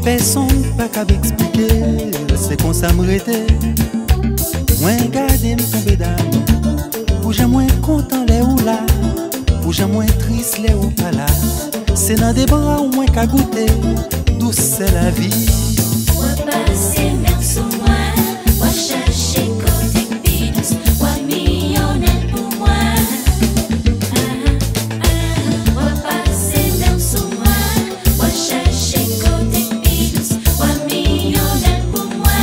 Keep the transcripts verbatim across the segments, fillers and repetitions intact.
Personne pas qu'à m'expliquer, c'est qu'on s'amrête. Moi garder me tomber d'amour, pour jamais moins content les ou là, pour jamais moins triste les ou pas là. C'est dans des bras ou moins qu'à goûter, douce c'est la vie. Moi passer même sous moi, moi chercher côté bidous, moi millionnaire pour moi. Moi passer même sous moi, moi chercher côté bidous, moi millionnaire pour moi.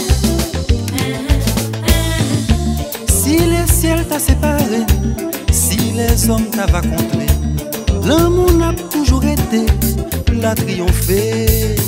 Si le ciel t'a séparé, si les hommes t'avaient contre, l'amour n'a toujours été la triompher.